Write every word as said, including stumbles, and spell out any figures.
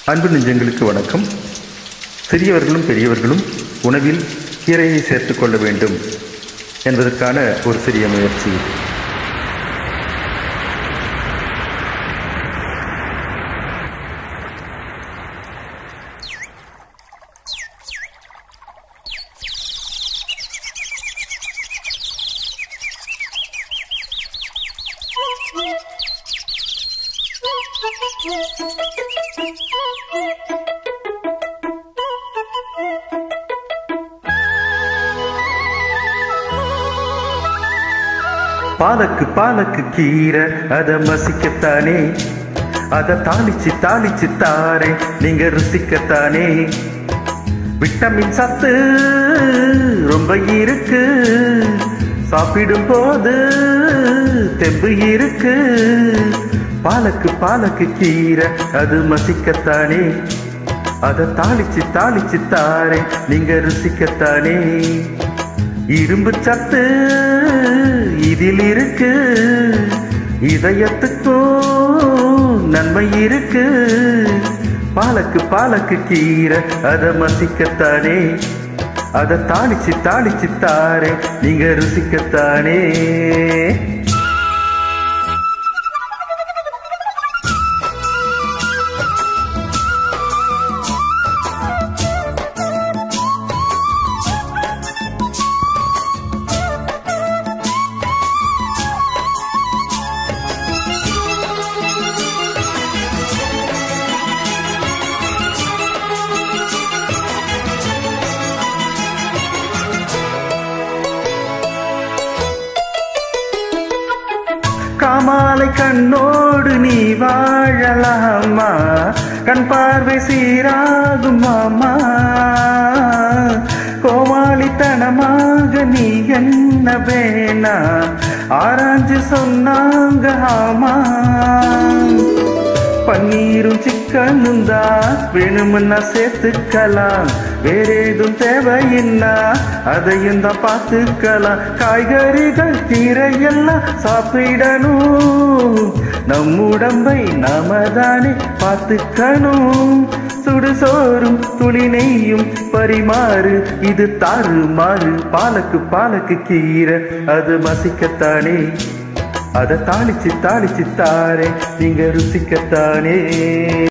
அன்பு நெஞ்சங்களுக்கு வணக்கம். சிறியவர்களும் பெரியவர்களும் உணவில் கீரையை சேர்த்துக் கொள்ள வேண்டும் என்பதற்கான ஒரு சிறிய முயற்சி. பாலக்கு பாலக்கு கீரை அத மசிக்கத்தானே, அத தாளிச்சு தாளிச்சு தாரே நீங்க ருசிக்கத்தானே. விட்டமின் சத்து ரொம்ப இருக்கு, சாப்பிடும் போது தெம்பு இருக்கு. பாலக்கு பாலக்கு கீரை அது மசிக்கத்தானே, அத தாளிச்சு தாளிச்சு தாரே நீங்க ருசிக்கத்தானே. இரும்பு சத்து இதில் இருக்கு, இதயத்துக்கும் நன்மை இருக்கு. பாலக்கு பாலக்கு கீரை அத மசிக்கத்தானே, அத தாளிச்சு தாளிச்சு தாரே நீங்க ருசிக்கத்தானே. காமாலை கண்ணோடு நீ வாழலாமா, கண் பார்வை சீராகும் மாமா. கோமாளித்தனமாக நீ என்ன வேணா ஆராய்ஞ்சு சொன்னாங்க ஆமா. பன்னீரும் சிக்கனும் தான் வேணுமுன்னா சேர்த்துக்கலாம், வேறேதும் தேவையின்னா அதையும் தான் பார்த்துக்கலாம். காய்கறிகள் கீரையெல்லாம் சாப்பிடணும், நம் உடம்பை நாம தானே பார்த்துக்கணும். சுடுசோறும் துளி நெய்யும் பரிமாறு, இது தாறு மாறு. பாலக்கு பாலக்கு கீரை அது மசிக்கத்தானே, அத தாளிச்சு தாளிச்சு தாரே நீங்க ருசிக்கத்தானே.